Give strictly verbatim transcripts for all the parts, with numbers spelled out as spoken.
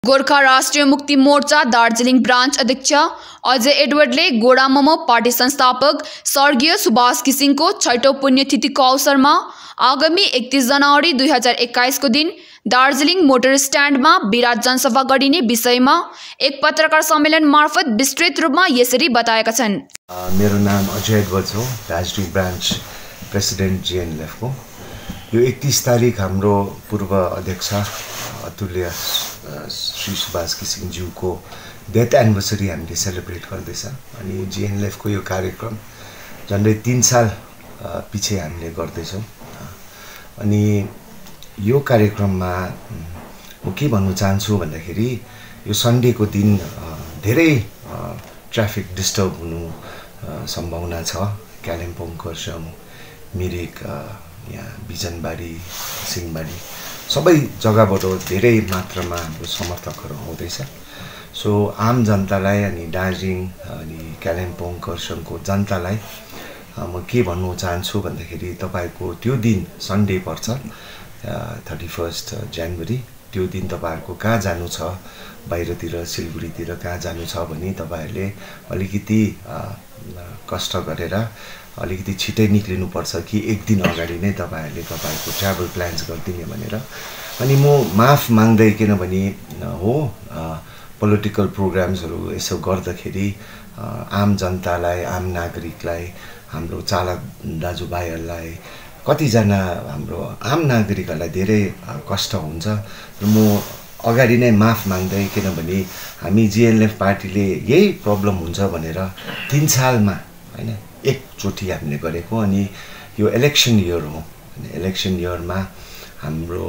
गोर्खा राष्ट्रिय मुक्ति मोर्चा दार्जिलिङ ब्रान्च अध्यक्ष अजय एडवरले गोडामोमो पार्टी संस्थापक स्वर्गीय सुभाष घिसिङको छैटौं पुण्यतिथिको अवसरमा आगामी एकतीस जनवरी दुई हजार एक्काइस को दिन दार्जिलिङ मोटर स्ट्यान्डमा विराट जनसभा गरिने विषयमा एक पत्रकार सम्मेलन मार्फत विस्तृत रूपमा यसरी बताएका छन्। मेरो नाम अजय एडवर हो, दार्जिलिङ ब्रान्च प्रेसिडेन्ट जिएनएलएफ को। यो एकतीस तारिक हाम्रो पूर्व अध्यक्ष अतुल्य श्री सुभाष घिसिङज्यूको डेथ एनिभर्सरी हामीले सेलिब्रेट गर्दैछ अनि जिएनएलएफ को यो कार्यक्रम झन्डै तीन साल पछि हामीले गर्दैछौँ। अनि यो कार्यक्रममा म के भन्न चाहन्छु भन्दाखेरि यो सन्डेको दिन धेरै ट्राफिक डिस्टर्ब हुनु सम्भावना छ। कालिम्पोङ, खरसाङ, मिरिक, यहाँ बिजनबारी, सिंहबारी सबै जग्गाबाट धेरै मात्रामा हाम्रो समर्थकहरू आउँदैछ। सो आम जनतालाई अनि दार्जिलिङ अनि कालिम्पोङ, खरसाङको जनतालाई म के भन्नु चाहन्छु भन्दाखेरि तपाईको त्यो दिन सन्डे पर्छ थर्टी फर्स्ट जनवरी। त्यो दिन तपाईहरुको कहाँ जानु छ, बाहिरतिर सिलगढीतिर कहाँ जानु छ भने तपाईहरुले अलिकति कष्ट गरेर अलिकति छिटै निक्लिनु पर्छ कि एक दिन अगाडि नै तपाईहरुले तपाईको ट्राभल प्लान्स गर्दिने भनेर। अनि म माफ माग्दै, किनभने हो पोलिटिकल प्रोग्राम्सहरु यसो गर्दाखेरि आम जनतालाई, आम नागरिकलाई, हाम्रो चालक दाजुभाइहरुलाई, कतिजना हाम्रो आम नागरिकहरूलाई धेरै कष्ट हुन्छ। र म अगाडि नै माफ माग्दै, किनभने हामी जिएनएलएफ पार्टीले यही प्रब्लम हुन्छ भनेर तीन सालमा हैन एकचोटि हामीले गरेको। अनि यो इलेक्सन इयर हो, इलेक्सन इयरमा हाम्रो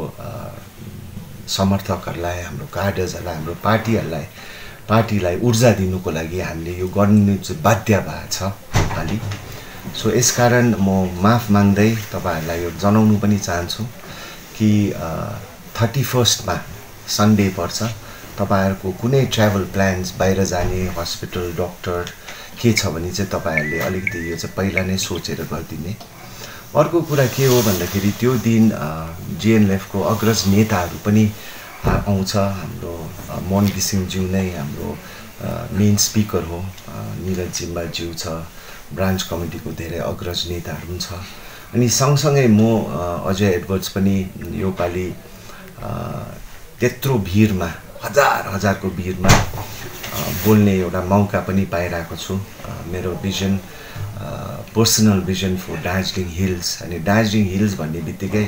समर्थकहरूलाई, हाम्रो कार्डर्सहरूलाई, हाम्रो पार्टीहरूलाई पार्टीलाई ऊर्जा दिनुको लागि हामीले यो गर्नु बाध्य भएको छ अलि। सो यसकारण म माफ माग्दै तपाईहरुलाई यो जनाउनु पनि चाहन्छु कि थर्टी फर्स्टमा सन्डे पर्छ। तपाईहरुको कुनै ट्राभल प्लान्स, बाहिर जाने, हस्पिटल, डक्टर के छ भने चाहिँ तपाईहरुले अलिकति यो चाहिँ पहिला नै सोचेर गरिदिने। अर्को कुरा के हो भन्दाखेरि त्यो दिन जिएनएलएफ को अग्रज नेताहरू पनि आउँछ। हाम्रो मोहन घिसिङज्यू नै हाम्रो मेन स्पिकर हो, निरज जिम्बाज्यू छ, ब्रान्च कमिटीको धेरै अग्रज नेताहरू पनि छ। अनि सँगसँगै म अजय एडवर्ड्स पनि यो पालि त्यत्रो भिडमा, हजार हजारको भिडमा बोल्ने एउटा मौका पनि पाइरहेको छु। मेरो vision, personal vision for Darjeeling hills, अनि दार्जिलिङ हिल्स भन्ने बित्तिकै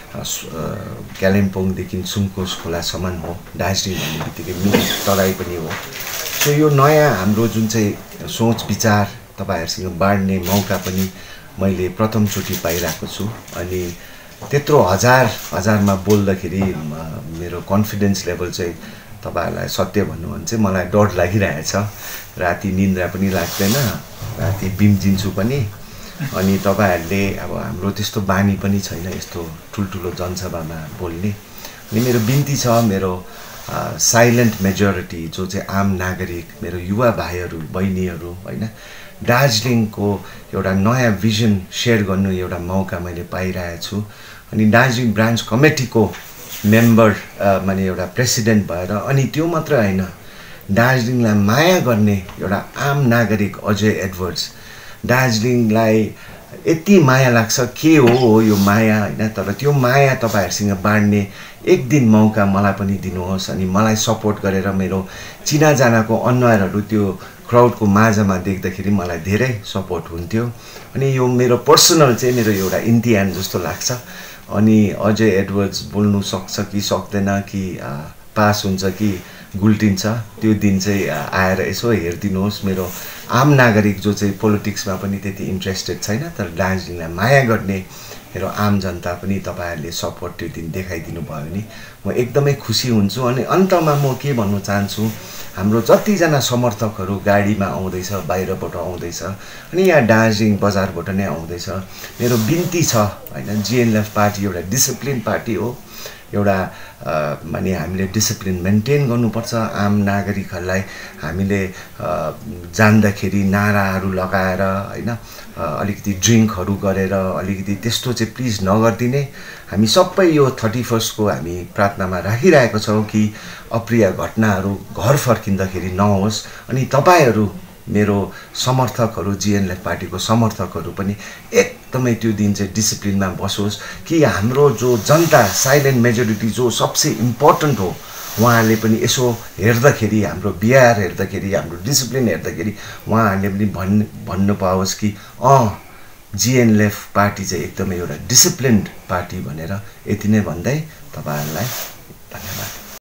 कालिम्पोङदेखि सुनकोस खोलासम्म हो। दार्जिलिङ भन्ने बित्तिकै मिरिक तराई पनि हो। सो यो नयाँ हाम्रो जुन चाहिँ सोच विचार तपाईहरुसँग बाँड्ने मौका पनि मैले प्रथमचोटि पाइरहेको छु। अनि त्यत्रो हजार हजारमा बोल्दाखेरि मेरो कन्फिडेन्स लेभल चाहिँ तपाईहरुलाई सत्य भन्नु भने चाहिँ मलाई डर लागिरहेछ। राति निन्द्रा पनि लाग्दैन, राति बिम्जिन्छु पनि। अनि तपाईहरुले अब हाम्रो त्यस्तो बानी पनि छैन यस्तो ठुलठुलो जनसभामा बोल्ने। अनि मेरो बिन्ती छ, मेरो साइलेन्ट मेजोरिटी जो चाहिँ आम नागरिक, मेरो युवा भाइहरू बहिनीहरू हैन, दार्जिलिङको एउटा नयाँ भिजन सेयर गर्नु एउटा मौका मैले पाइरहेको छु। अनि दार्जिलिङ ब्रान्च कमिटीको मेम्बर माने एउटा प्रेसिडेन्ट भएर, अनि त्यो मात्र हैन, दार्जिलिङलाई माया गर्ने एउटा आम नागरिक अजय एडवर्ड्स, दार्जिलिङलाई यति माया लाग्छ के हो यो माया हैन, तर त्यो माया तपाईहरुसँग बाँड्ने एक दिन मौका मलाई पनि दिनुहोस्। अनि मलाई सपोर्ट गरेर मेरो चिनाजानाको अनुहारहरू त्यो क्राउडको माझमा देख्दाखेरि मलाई धेरै सपोर्ट हुन्थ्यो। अनि यो मेरो पर्सनल चाहिँ मेरो एउटा इम्तिहान जस्तो लाग्छ। अनि अजय एडवर्ड्स बोल्नु सक्छ कि सक्दैन, कि पास हुन्छ कि गुल्टिन्छ, त्यो दिन चाहिँ आएर यसो हेरिदिनुहोस्। मेरो आम नागरिक जो चाहिँ पोलिटिक्समा पनि त्यति इन्ट्रेस्टेड छैन, तर दार्जिलिङलाई माया गर्ने मेरो आम जनता पनि तपाईहरुले सपोर्ट त्यो दिन देखाइदिनु भयो भने म एकदमै खुसी हुन्छु। अनि अन्तमा म के भन्नु चाहन्छु, हाम्रो जतिजना समर्थकहरू गाडीमा आउँदैछ, बाहिरबाट आउँदैछ, अनि यहाँ दार्जिलिङ बजारबाट नै आउँदैछ, मेरो बिन्ती छ हैन, जिएनएलएफ पार्टी एउटा डिसिप्लिन पार्टी हो। एउटा माने हामीले डिसिप्लिन मेन्टेन गर्नुपर्छ। आम नागरिकहरूलाई हामीले जान्दाखेरि नाराहरू लगाएर होइन अलिकति ड्रिङ्कहरू गरेर अलिकति त्यस्तो चाहिँ प्लिज नगरिदिने। हामी सबै यो थर्टी फर्स्टको हामी प्रार्थनामा राखिरहेको छौँ कि अप्रिय घटनाहरू घर फर्किँदाखेरि नहोस्। अनि तपाईँहरू मेरो समर्थकहरू जिएनएलएफ पार्टीको समर्थकहरू पनि एकदमै त्यो दिन चाहिँ डिसिप्लिनमा बसोस् कि हाम्रो जो जनता साइलेन्ट मेजोरिटी जो सबसे इम्पोर्टेन्ट हो उहाँहरूले पनि यसो हेर्दाखेरि हाम्रो बिहार हेर्दाखेरि हाम्रो डिसिप्लिन हेर्दाखेरि उहाँहरूले पनि भन् भन्नु पाओस् कि अँ जिएनएलएफ पार्टी चाहिँ एकदमै एउटा डिसिप्लिन्ड पार्टी भनेर। यति नै भन्दै तपाईँहरूलाई धन्यवाद।